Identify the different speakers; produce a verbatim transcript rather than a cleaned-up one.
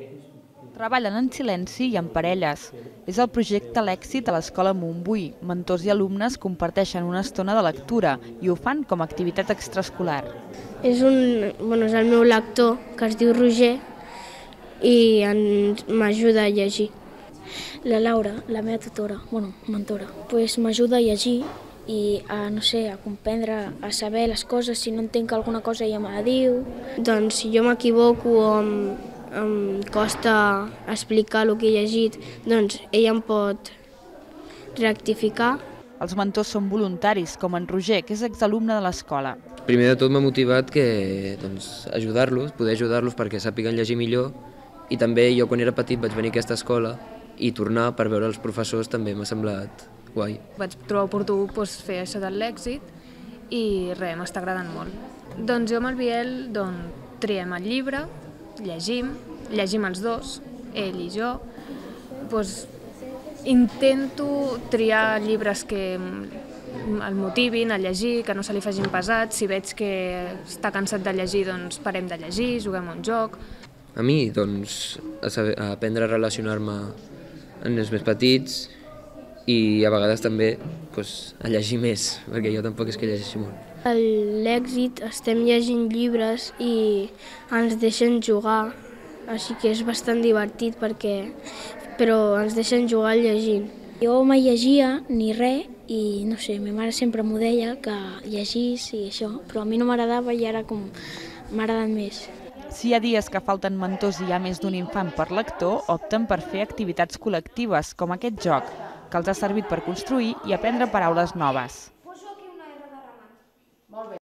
Speaker 1: Treballen en silenci i en parelles. És el projecte L'èxit a l'Escola Montbui. Mentors i alumnes comparteixen una estona de lectura i ho fan com a activitat extraescolar.
Speaker 2: És, un, bueno, és el meu lector, que es diu Roger, i m'ajuda a llegir.
Speaker 3: La Laura, la meva tutora, bueno, mentora, pues m'ajuda a llegir i a, no sé, a comprendre, a saber les coses. Si no entenc alguna cosa ella me la diu.
Speaker 2: Doncs si jo m'equivoco o em, em costa explicar el que he llegit, doncs ella em pot rectificar.
Speaker 1: Els mentors són voluntaris, com en Roger, que és exalumne de l'escola.
Speaker 4: Primer de tot m'ha motivat que doncs, ajudar-los, poder ajudar-los perquè sàpiguen llegir millor, i també jo quan era petit vaig venir a aquesta escola i tornar per veure els professors també m'ha semblat guai.
Speaker 5: Vaig trobar oportú doncs, fer això de l'èxit i res, m'està agradant molt. Doncs jo amb el Biel doncs, triem el llibre, llegim, llegim els dos, ell i jo. Doncs, intento triar llibres que el motivin a llegir, que no se li facin pesats. Si veig que està cansat de llegir, doncs parem de llegir, juguem un joc.
Speaker 4: A mi, doncs, a, saber, a aprendre a relacionar-me amb els més petits i a vegades també doncs, a llegir més, perquè jo tampoc és que llegeixi molt.
Speaker 2: A l'èxit estem llegint llibres i ens deixen jugar, així que és bastant divertit, perquè, però ens deixen jugar llegint.
Speaker 3: Jo mai llegia ni res i no sé, ma mare sempre m'ho deia que llegís i això, però a mi no m'agradava i ara com m'ha agradat més.
Speaker 1: Si hi ha dies que falten mentors i hi ha més d'un infant per lector, opten per fer activitats col·lectives, com aquest joc, que els ha servit per construir i aprendre paraules noves.